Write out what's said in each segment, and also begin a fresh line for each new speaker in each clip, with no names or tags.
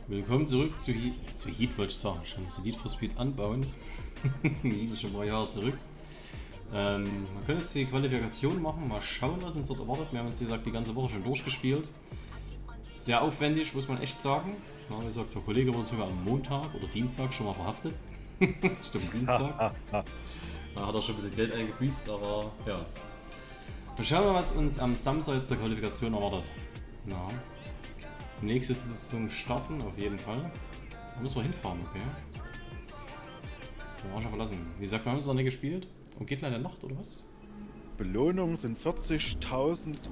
Willkommen zurück zu Heat, wollte ich sagen, schon zu Need for Speed Unbound. Heat ist schon ein paar Jahre zurück. Man könnte jetzt die Qualifikation machen, mal schauen, was uns dort erwartet. Wir haben uns, wie gesagt, die ganze Woche schon durchgespielt. Sehr aufwendig, muss man echt sagen. Ja, wie gesagt, der Kollege wurde sogar am Montag oder Dienstag schon mal verhaftet. Stimmt, Dienstag. Da hat er schon ein bisschen Geld eingebüßt, aber ja. Wir schauen mal, was uns am Samstag zur Qualifikation erwartet. Na. Nächste Saison starten, auf jeden Fall. Da müssen wir hinfahren, okay. Wir haben schon verlassen. Wie gesagt, wir haben es noch nicht gespielt. Und geht leider Nacht, oder was?
Belohnung sind 40.000 und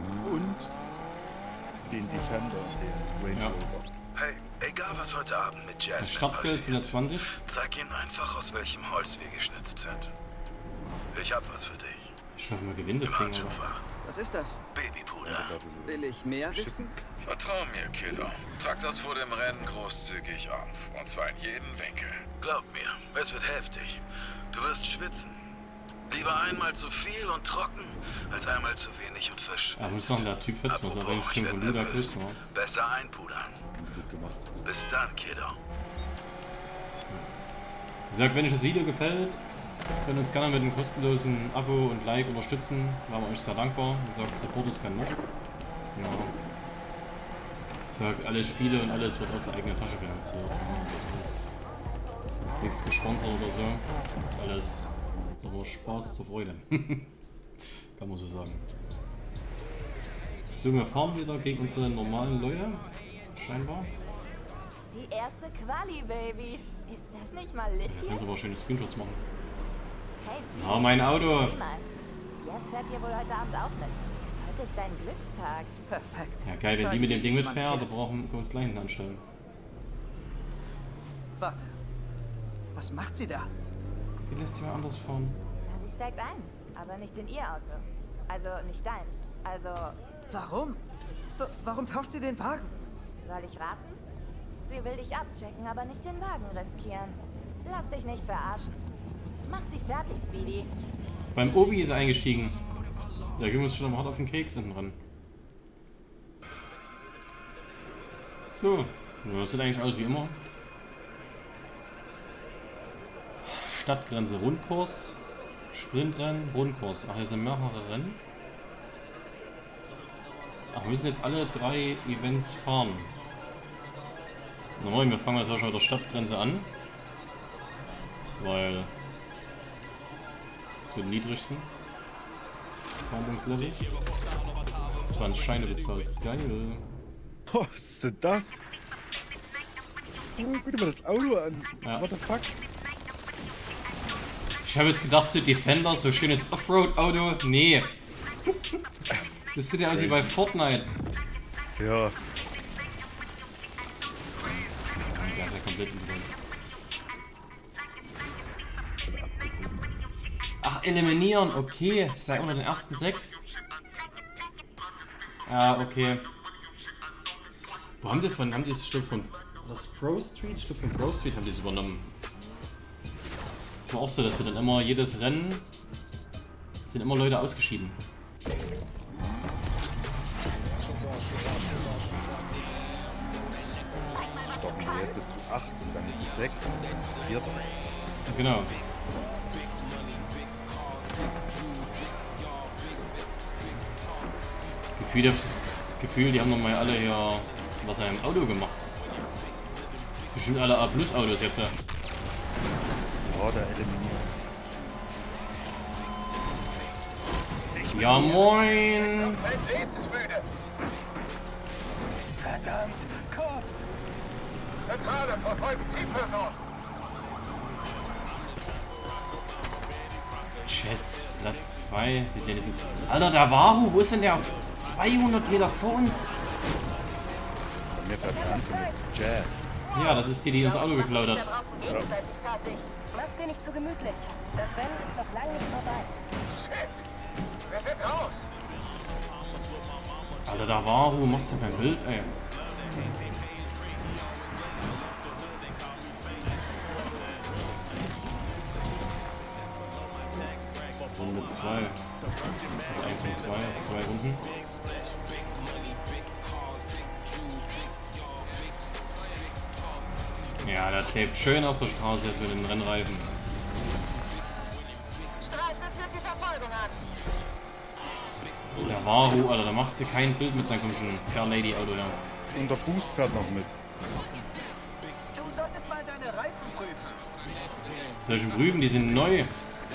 den Defender, den Range Rover.
Hey, egal was heute Abend mit Jasmine
Startgeld sind ja 20.
zeig ihnen einfach, aus welchem Holz wir geschnitzt sind. Ich hab was für dich.
Ich hoffe, wir gewinnen das Ding, oder?
Was ist das?
Babypuder.
Will ich mehr wissen?
Vertrau mir, Kiddo. Trag das vor dem Rennen großzügig auf. Und zwar in jedem Winkel. Glaub mir, es wird heftig. Du wirst schwitzen. Lieber einmal zu viel und trocken, als einmal zu wenig und verschwitzt.
Ja, muss sagen, der Typ fetzt muss, aber ich schon von Luda grüßen, ne?
Besser einpudern.
Gut gemacht.
Bis dann, Kiddo.
Wie gesagt, wenn euch das Video gefällt, könnt ihr uns gerne mit einem kostenlosen Abo und Like unterstützen. Da waren wir euch sehr dankbar. Wie gesagt, Support ist kein Mord. Ja. Wie gesagt, alle Spiele und alles wird aus der eigenen Tasche finanziert. Also das ist nichts gesponsert oder so. Das ist alles so Spaß zur Freude. Kann man so sagen. So, wir fahren wieder gegen unsere normalen Leute. Scheinbar.
Die erste Quali, Baby. Ist das nicht mal lit
Da
hier?
können sie aber schöne Screenshots machen.
Hey, Speedy.
Ah, mein Auto!
Sieh mal. Jess fährt hier wohl heute Abend auch mit. Heute ist dein Glückstag.
Perfekt.
Ja, geil, wenn die
Zeig
mit dem
mir,
Ding
wie man
mitfährt, da
fährt.
brauchen wir uns gleich hinten anstellen.
Warte. Was macht sie da?
Wie lässt sich mal anders fahren?
Na, sie steigt ein. Aber nicht in ihr Auto. Also nicht deins. Also,
Warum? Warum tauscht sie den Wagen?
soll ich raten? Sie will dich abchecken, aber nicht den Wagen riskieren. Lass dich nicht verarschen. Mach sie fertig, Speedy.
Beim Obi ist er eingestiegen. Da gehen wir uns schon mal hart auf den Keks hinten ran. So, ja, das sieht eigentlich aus wie immer. Stadtgrenze, Rundkurs, Sprintrennen, Rundkurs. Ach, hier sind mehrere Rennen. Ach, wir müssen jetzt alle 3 Events fahren. Normal, wir fangen jetzt schon mit der Stadtgrenze an. Weil das wird niedrigsten. Formungslevel. 20 Scheine bezahlt. Geil.
Oh, was ist denn das? Oh, guck dir mal das Auto an.
Ja.
What the fuck?
Ich habe jetzt gedacht, so Defender, so schönes Offroad-Auto. Nee. Das sieht ja aus wie bei Fortnite.
Ja.
Der ist ja komplett übel. Ach, eliminieren, okay. Sei unter den ersten 6. Ja, okay. Wo haben die das Stück von. Das Pro Street? Ich glaube von Pro Street haben die es übernommen. Das war auch so, dass du dann immer jedes Rennen sind immer Leute ausgeschieden.
Stoppen wir jetzt zu 8 und dann zu 6 und dann zu 4.
Genau. Gefühl, das Gefühl, die haben noch mal alle hier was er im Auto gemacht. Bestimmt alle A-Plus-Autos jetzt. Ja.
Oh, der eliminiert.
Ja, moin!
Verdammt, Cops! Zentrale, verfolgen Zielperson!
Chess, Platz 2. Alter, der Wahoo, wo ist denn der? 200 Meter vor uns?
Bei mir fährt der andere mit Jazz.
Ja, das ist die, die uns Auto geklaut hat.
Mach's dir nicht so gemütlich. Das Rennen ist noch lange nicht vorbei.
Shit! Wir sind raus!
Alter, der Wahoo, machst du kein Bild, ey. Runde 2. Also 1 und 2, also 2 Runden. Ja, der klebt schön auf der Straße jetzt mit den Rennreifen.
Streife führt die Verfolgung an.
Der Waru, Alter, da machst du kein Bild mit seinem komischen Fairlady-Auto, ja.
Und der Boost fährt noch mit.
Du solltest mal deine Reifen prüfen.
Solche Prüfen, die sind neu.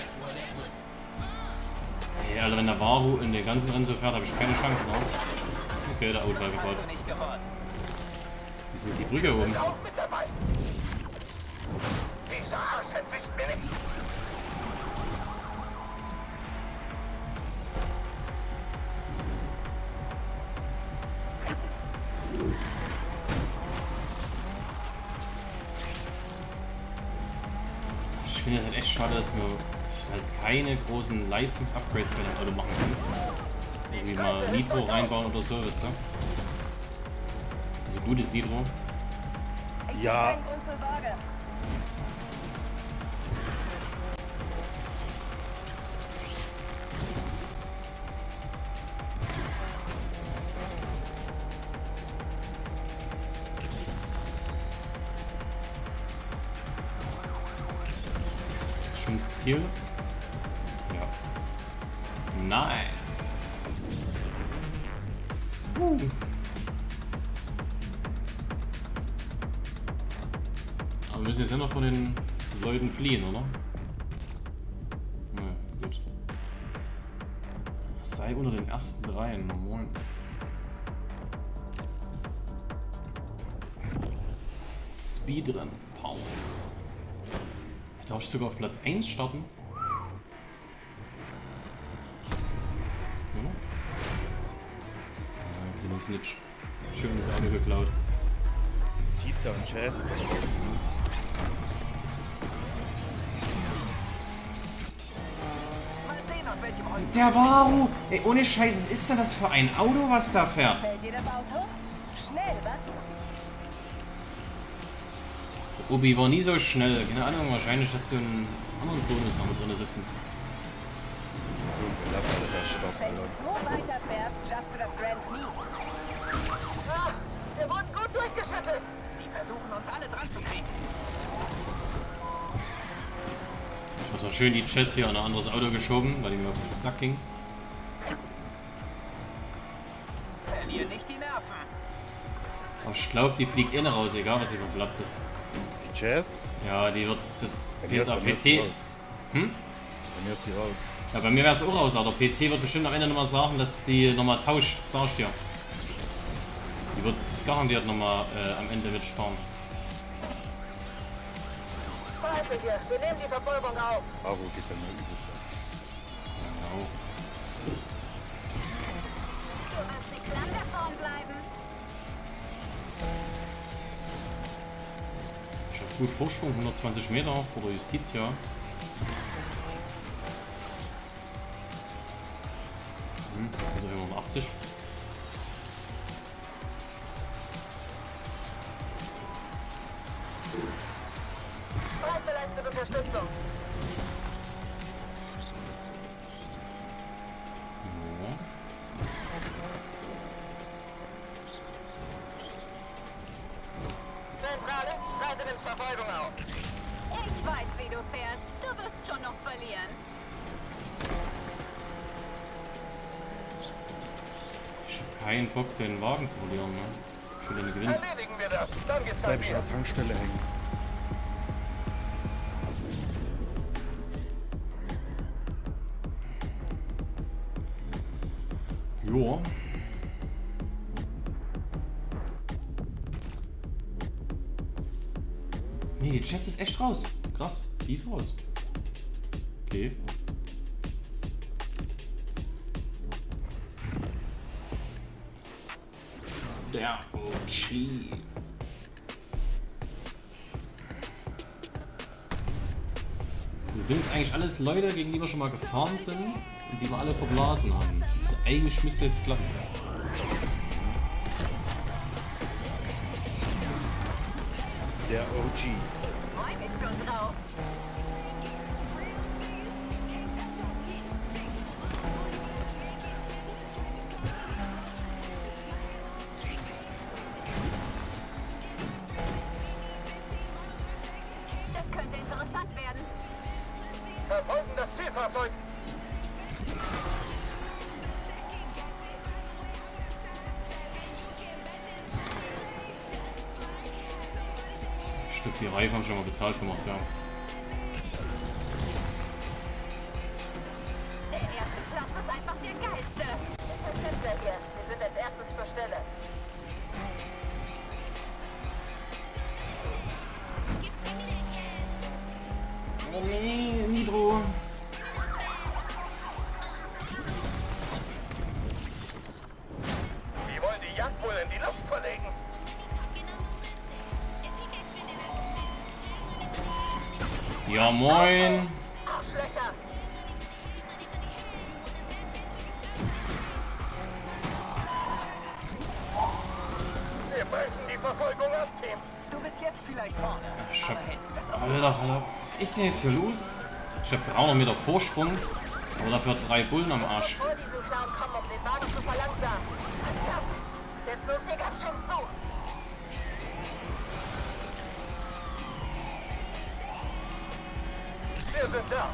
Hey, Alter, wenn der Waru in den ganzen Rennen so fährt, habe ich keine Chance, ne? Okay, der Auto war gebaut. Wie ist jetzt die Brücke oben?
Auch mit dabei. Dieser Arsch entwischt mir nicht.
Ich finde es halt echt schade, dass du halt keine großen Leistungsupgrades bei dem Auto machen kannst. Irgendwie mal Nitro reinbauen oder so, weißt du? Also gutes Nitro.
Ja,
Kein Grund zur Sorge.
Schon das Ziel? Ja. Nice. Aber wir müssen jetzt ja noch von den Leuten fliehen, oder? Na gut. Sei unter den ersten dreien. Moin. Speedrun. Power. Darf ich sogar auf Platz 1 starten? Ja. Die ist nicht schönes Auto geklaut.
Justitia und Jazz.
Mal sehen, aus welchem Häuschen.
Der Waru! Ey, ohne Scheiß, was ist denn das für ein Auto, was da fährt?
Fällt dir das Auto? Schnell, was?
Obi war nie so schnell. Keine Ahnung, wahrscheinlich hast du einen anderen Bonus noch mit drin sitzen.
So ein Klapp, Alter, der Stopp,
Wenn du
Alter.
so weiterfährst, schaffst du das Grand nie.
Ah, wir wurden gut durchgeschüttelt.
Die versuchen uns alle dran zu kriegen.
Ich habe so schön die Chess hier an ein anderes Auto geschoben, weil die mir auf den Sack ging.
Verlier nicht die Nerven.
Aber ich glaube, die fliegt innen raus, egal was hier für Platz ist.
Die Jazz?
Ja, die wird. Das
Bei
fehlt
mir-
auf
bei mir ist
PC.
die raus.
Hm?
Bei mir ist die raus.
Ja, bei mir wäre es auch raus, aber der PC wird bestimmt am Ende nochmal sagen, dass die nochmal tauscht, sag ich dir. Die wird garantiert nochmal am Ende mitsparen.
Streife hier, wir nehmen die Verfolgung auf.
Bravo geht dann mal übelst ab.
Genau.
Du wirst nicht lang da vorn bleiben.
Ich habe gut Vorsprung, 120 Meter vor der Justitia. Das ist 180.
Streife leistet Unterstützung.
Ja.
Zentrale, Streife nimmt Verfolgung auf.
Ich weiß, wie du fährst. Du wirst schon noch verlieren.
Ich habe keinen Bock, den Wagen zu verlieren. Ne? Ich will den gewinnen.
Erledigen wir das, dann geht's an
Bleib ich an
mir.
der Tankstelle hängen.
Joa. Nee, die Chest ist echt raus. Krass, die ist raus. Okay. Der OG. So, sind jetzt eigentlich alles Leute, gegen die wir schon mal gefahren sind und die wir alle verblasen haben. Also eigentlich müsste jetzt klappen.
Der OG.
Freu mich schon drauf.
Verfolgen das Zielfahrzeug.
Stimmt, die Reifen haben schon mal bezahlt gemacht, ja.
Der erste Platz ist einfach der geilste.
Was sind wir hier? Wir sind als erstes zur Stelle.
Oh nee, Nitro.
Die wollen die Jagd wohl in die Luft verlegen.
Ja, moin.
Arschlöcher. Wir brechen die Verfolgung ab, Team. Du bist jetzt vielleicht vorne.
Ich hab, Alter, was ist denn jetzt hier los? Ich hab 300 Meter Vorsprung, aber dafür 3 Bullen am Arsch.
Vor diesen Clown kommen, um den Wagen zu verlangsamen. Verdammt. Setzen uns hier ganz schön zu. Wir sind da.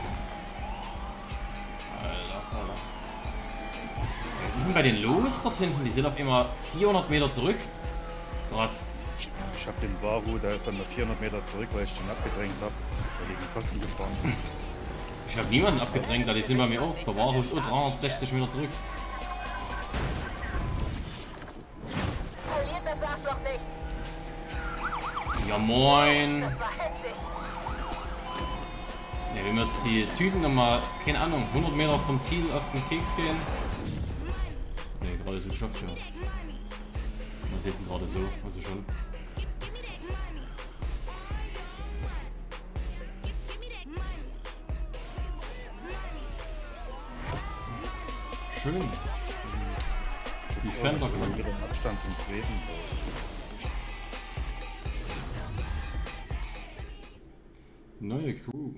Alter. Was ist denn bei denen los dort hinten? Die sind auf immer 400 Meter zurück. Was?
Ich hab den Varu, der ist dann noch 400 Meter zurück, weil ich den abgedrängt habe. Der liegt Pfosten gefahren.
Ich habe niemanden abgedrängt, die sind bei mir auch. Der Varu ist 360 Meter zurück.
Verliert das Arschloch nicht.
Ja, moin.
Das war heftig.
Ja, wenn wir jetzt die Typen nochmal, keine Ahnung, 100 Meter vom Ziel auf den Keks gehen. Ne, gerade so geschafft, ja. Die sind gerade so, also schon. Schön. Die Fender genommen.
Wieder im Abstand zum Treten.
Neue Crew.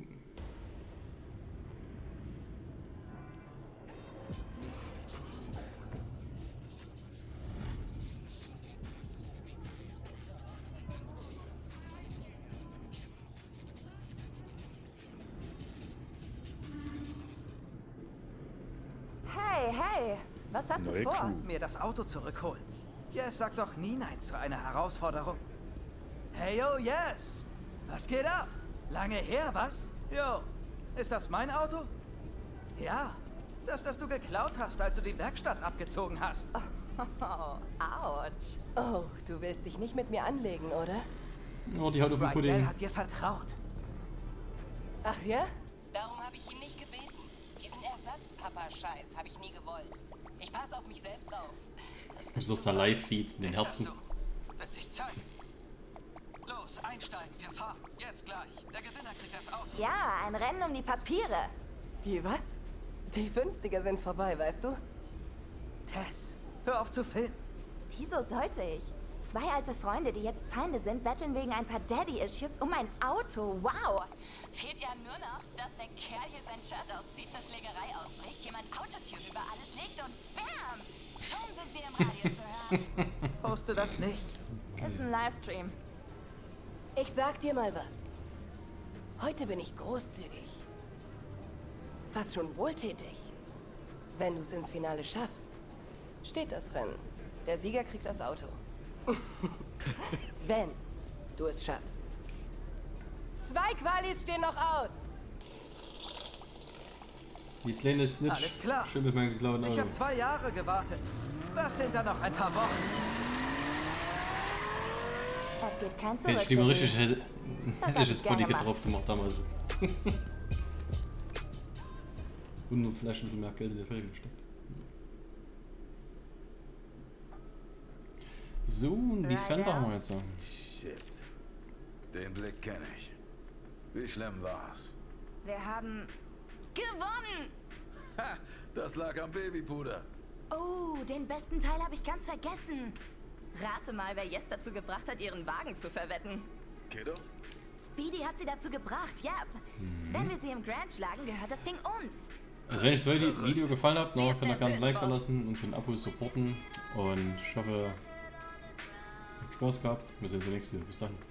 Hey, was hast du
Neue
vor?
Crew.
Mir das Auto zurückholen. Yes sagt doch nie nein zu einer Herausforderung. Hey, yo, Yes! Was geht ab? Lange her, was? Jo, ist das mein Auto? Ja, das du geklaut hast, als du die Werkstatt abgezogen hast.
Oh, ouch.
Oh, du willst dich nicht mit mir anlegen, oder?
Oh, die Haut auf dem
Raquel
Pudding.
hat dir vertraut.
Ach ja?
Darum habe ich ihn nicht gebeten. Diesen Ersatzpapa-Scheiß habe ich nie gewollt. Ich passe auf mich selbst auf.
Das ist der Live-Feed mit den Herzen.
Wird sich zeigen. Los, einsteigen, wir fahren. Jetzt gleich. Der Gewinner kriegt das Auto.
Ja, ein Rennen um die Papiere.
Die was? Die 50er sind vorbei, weißt du?
Tess, hör auf zu filmen.
Wieso sollte ich? 2 alte Freunde, die jetzt Feinde sind, betteln wegen ein paar Daddy-Issues um ein Auto. Wow! Fehlt ja nur noch, dass der Kerl hier sein Shirt auszieht, eine Schlägerei ausbricht, jemand Autotune über alles legt und BAM! Schon sind wir im Radio zu hören.
Poste das nicht.
Ist ein Livestream.
Ich sag dir mal was. Heute bin ich großzügig. Fast schon wohltätig. Wenn du es ins Finale schaffst, steht das Rennen. Der Sieger kriegt das Auto. Wenn du es schaffst. 2 Qualis stehen noch aus.
Die kleine Snitch.
Alles klar.
Schön mit meinem geklauten
Ich
Auto.
habe 2 Jahre gewartet. Das sind dann noch ein paar Wochen.
Es gibt kein Zurück.
Hätte ich lieber
für
richtig
Sie.
hässliches
ich gerne
Bodykit
machen.
drauf gemacht damals. Und nur vielleicht ein bisschen mehr Geld in der Felge gesteckt. So, und die Fender haben wir jetzt.
Shit. Den Blick kenne ich. Wie schlimm war's?
Wir haben gewonnen!
Ha, das lag am Babypuder.
Oh, den besten Teil habe ich ganz vergessen. Rate mal, wer Jess dazu gebracht hat, ihren Wagen zu verwetten.
Kiddo?
Speedy hat sie dazu gebracht, ja. Wenn wir sie im Grand schlagen, gehört das Ding uns.
Also wenn euch das Video gefallen hat, könnt ihr gerne ein Like da lassen, uns mit einem Abo supporten und ich hoffe, ihr habt Spaß gehabt. Wir sehen uns nächstes Mal. Bis dann.